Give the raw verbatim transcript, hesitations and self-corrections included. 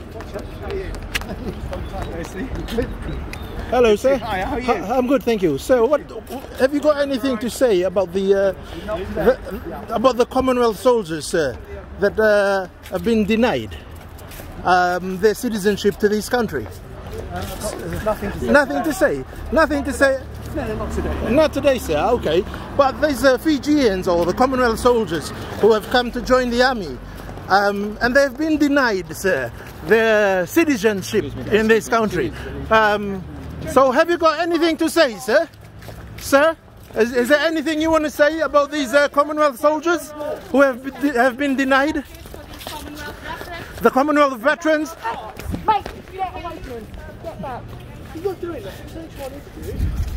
Hello, sir. Hi, how are you? I'm good, thank you. So, what have you got anything to say about the, uh, the about the Commonwealth soldiers, sir, that uh, have been denied um, their citizenship to this country? Uh, nothing to say. Nothing to say. Nothing to say. No, not today. Not today, sir. Okay, but there's uh, Fijians or the Commonwealth soldiers who have come to join the army, um, and they've been denied, sir, their citizenship in this country. Um, so, have you got anything to say, sir? Sir, is, is there anything you want to say about these uh, Commonwealth soldiers who have been, have been denied? The Commonwealth veterans. Mate, get away from him. Get back. You're not doing that. Finish one interview.